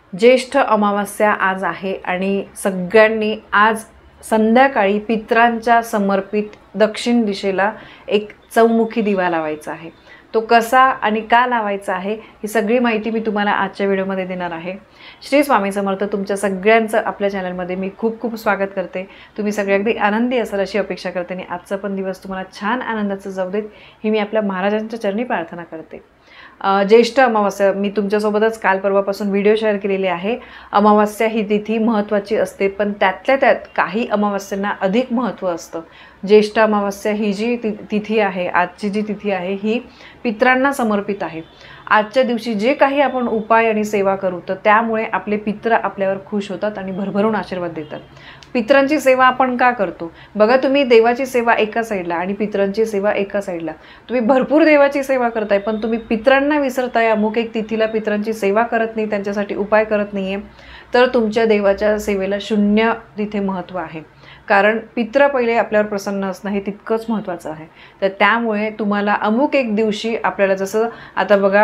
ज्येष्ठ अमावास्या आज आहे आणि सगळ्यांनी आज संध्याकाळी पितरांच्या समर्पित दक्षिण दिशेला एक चौमुखी दिवा लावायचा आहे। तो कसा आणि का लावायचा आहे ही सगळी माहिती मी तुम्हाला आजच्या व्हिडिओमध्ये देणार आहे। श्री स्वामी समर्थ तुमच्या सगळ्यांचं आपल्या चॅनलमध्ये मी खूप खूप स्वागत करते। तुम्ही सगळे अगदी आनंदी असाल अशी अपेक्षा करते आणि आजचा पण दिवस तुम्हाला छान आनंदाचा जाऊ देत ही मी आपल्या महाराजांच्या चरणी प्रार्थना करते। ज्येष्ठ अमावास्या मी तुमच्यासोबतच काल परवापासून व्हिडिओ शेअर केलेले आहे। अमावास्या ही तिथी महत्त्वाची असते, पण त्यातल्या त्यात काही अमावास्यांना अधिक महत्त्व असतं। ज्येष्ठ अमावास्या ही जी तिथी आहे, आजची जी तिथी आहे ही पितरांना समर्पित आहे। आजच्या दिवशी जे काही आपण उपाय आणि सेवा करू तर त्यामुळे आपले पित्र आपल्यावर खुश होतात आणि भरभरून आशीर्वाद देतात। पितरांची सेवा आपण का करतो बघा, तुम्ही देवाची सेवा एका साईडला आणि पितरांची सेवा एका साईडला, तुम्ही भरपूर देवाची सेवा करताय पण तुम्ही पितरांना विसरताय, अमुक एक तिथीला पितरांची सेवा करत नाही, त्यांच्यासाठी उपाय करत नाहीये, तर तुमच्या देवाच्या सेवेला शून्य तिथे महत्त्व आहे। कारण पित्र पहिले आपल्यावर प्रसन्न असणं हे तितकंच महत्त्वाचं आहे। तर त्यामुळे तुम्हाला अमुक एक दिवशी आपल्याला जसं आता बघा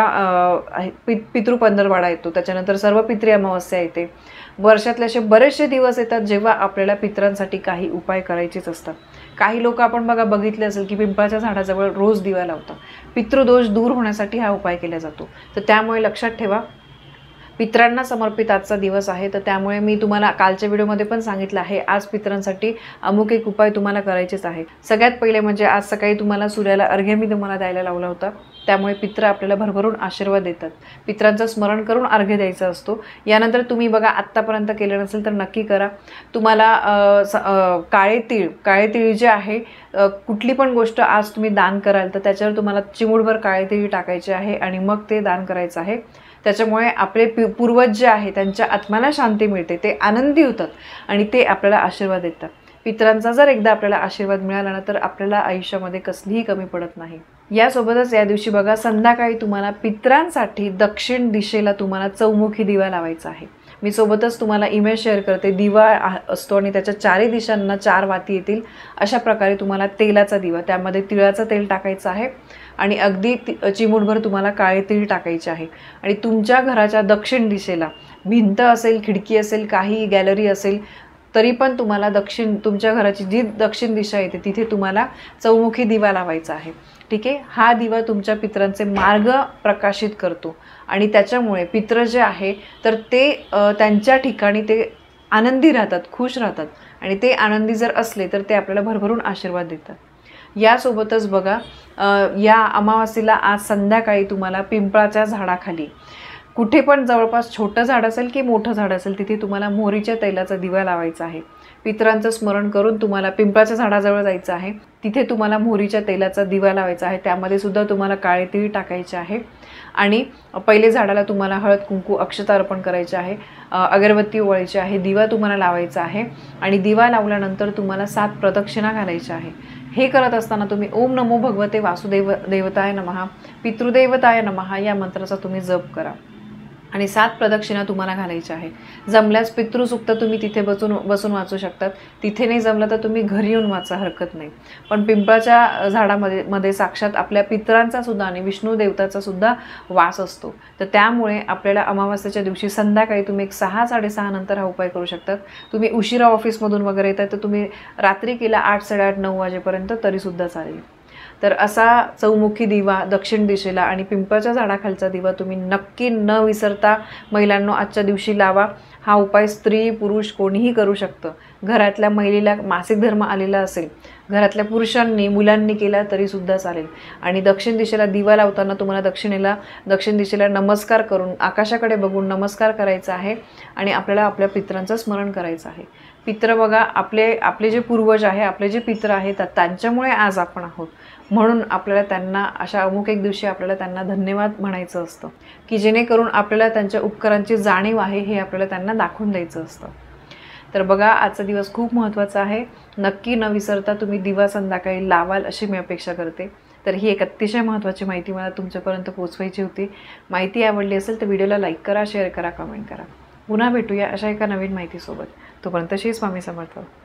पितृ पंधरवाडा येतो, त्याच्यानंतर सर्व पितृ अमावस्या येते, वर्षातले असे बरेचसे दिवस येतात जेव्हा आपल्याला पितरांसाठी काही उपाय करायचेच असतात। काही लोक आपण बघा बघितले असेल की पिंपळाच्या झाडाजवळ रोज दिवा लावतात, पितृदोष दूर होण्यासाठी हा उपाय केला जातो। तर त्यामुळे लक्षात ठेवा पितरांना समर्पित आजचा दिवस आहे। तर त्यामुळे मी तुम्हाला कालच्या व्हिडिओमध्ये पण सांगितलं आहे आज पितरांसाठी अमुक एक उपाय तुम्हाला करायचेच आहे। सगळ्यात पहिले म्हणजे आज सकाळी तुम्हाला सूर्याला अर्घ्य मी तुम्हाला द्यायला लावला होता, त्यामुळे पित्र आपल्याला भरभरून आशीर्वाद देतात। पितरांचं स्मरण करून अर्घ्य द्यायचा असतो। यानंतर तुम्ही बघा आत्तापर्यंत केलं नसेल तर नक्की करा। तुम्हाला काळे तीळ जे आहे, कुठली पण गोष्ट आज तुम्ही दान कराल तर त्याच्यावर तुम्हाला चिमूटभर काळे तीळ टाकायचे आहे आणि मग ते दान करायचं आहे। त्याच्यामुळे आपले पूर्वज जे आहे त्यांच्या आत्म्याला शांती मिळते, ते आनंदी होतात आणि ते आपल्याला आशीर्वाद देतात। पितरांचा जर एकदा आपल्याला आशीर्वाद मिळाला ना तर आपल्याला आयुष्यामध्ये कसलीही कमी पडत नाही। यासोबतच या दिवशी बघा संध्याकाळी तुम्हाला पितरांसाठी दक्षिण दिशेला तुम्हाला चौमुखी दिवा लावायचा आहे। मी सोबतच तुम्हाला इमेज शेअर करते। दिवा असतो आणि त्याच्या चारही दिशांना 4 वाती येतील, अशा प्रकारे तुम्हाला तेलाचा दिवा, त्यामध्ये तिळाचं तेल टाकायचं आहे आणि अगदी चिमूटभर तुम्हाला काळे तीळ टाकायचे आहे। आणि तुमच्या घराच्या दक्षिण दिशेला भिंत असेल, खिडकी असेल, काही गॅलरी असेल तरी पण तुम्हाला तुमच्या घराची जी दक्षिण दिशा येते तिथे तुम्हाला चौमुखी दिवा लावायचा आहे। ठीक आहे, हा दिवा तुमच्या पितरांचे मार्ग प्रकाशित करतो आणि त्याच्यामुळे पित्र जे आहे तर ते त्यांच्या ठिकाणी ते आनंदी राहतात, खुश राहतात आणि ते आनंदी जर असले तर ते आपल्याला भरभरून आशीर्वाद देतात। यासोबतच बघा या अमावास्येला आज संध्याकाळी तुम्हाला पिंपळाच्या झाडाखाली, कुठे पण जवळपास छोटं झाड असेल की मोठं झाड असेल तिथे तुम्हाला मोहरीच्या तेलाचा दिवा लावायचा आहे। पितरांचं स्मरण करून तुम्हाला पिंपळाच्या झाडाजवळ जायचं आहे, तिथे तुम्हाला मोहरीच्या तेलाचा दिवा लावायचा आहे, त्यामध्ये सुद्धा तुम्हाला काळे तीळ टाकायचे आहे आणि पहिले झाडाला तुम्हाला हळद कुंकू अक्षता अर्पण करायचे आहे, अगरबत्ती ओवाळायची आहे, दिवा तुम्हाला लावायचा आहे आणि दिवा लावल्यानंतर तुम्हाला 7 प्रदक्षिणा घालायच्या आहे। हे करत असताना तुम्ही ओम नमो भगवते वासुदेव देवताय नमः, पितृदेवताय नमः या मंत्राचा तुम्ही जप करा आणि 7 प्रदक्षिणा तुम्हाला घालायच्या आहे। जमल्यास पितृसुक्त तुम्ही तिथे बसून वाचू शकतात, तिथे नाही जमलं तर तुम्ही घरी येऊन वाचा, हरकत नाही। पण पिंपळाच्या झाडामध्ये साक्षात आपल्या पितरांचा सुद्धा आणि विष्णू देवताचा सुद्धा वास असतो। तर त्यामुळे आपल्याला अमावास्येच्या दिवशी संध्याकाळी तुम्ही 6-6:30 नंतर हा उपाय करू शकतात। तुम्ही उशिरा ऑफिसमधून वगैरे येतात तर तुम्ही रात्री केला 8, 8:30, 9 वाजेपर्यंत तरीसुद्धा चालेल। तर असा चौमुखी दिवा दक्षिण दिशेला आणि पिंपळाच्या झाडाखालचा दिवा तुम्ही नक्की न विसरता महिलांनो आजच्या दिवशी लावा। हा उपाय स्त्री पुरुष कोणीही करू शकतं। घरातल्या महिलेला मासिक धर्म आलेला असेल, घरातल्या पुरुषांनी मुलांनी केला तरीसुद्धा चालेल। आणि दक्षिण दिशेला दिवा लावताना तुम्हाला दक्षिण दिशेला नमस्कार करून आकाशाकडे बघून नमस्कार करायचा आहे आणि आपल्याला आपल्या पितरांचं स्मरण करायचं आहे। पित्र बघा आपले जे पूर्वज आहे, आपले जे पित्र आहेत त्यांच्यामुळे आज आपण आहोत, म्हणून आपल्याला त्यांना अशा अमुक एक दिवशी आपल्याला त्यांना धन्यवाद म्हणायचं असतं की जेणेकरून आपल्याला त्यांच्या उपकारांची जाणीव आहे हे आपल्याला त्यांना दाखवून द्यायचं असतं। तर बघा आजचा दिवस खूप महत्त्वाचा आहे, नक्की न विसरता तुम्ही दिवा संध्याकाळी लावाल अशी मी अपेक्षा करते। तर ही एक अतिशय महत्त्वाची माहिती मला तुमच्यापर्यंत पोहोचवायची होती। माहिती आवडली असेल तर व्हिडिओला लाईक करा, शेअर करा, कमेंट करा। पुन्हा भेटूया अशा एका नवीन माहितीसोबत। तोपर्यंत श्री स्वामी समर्थ।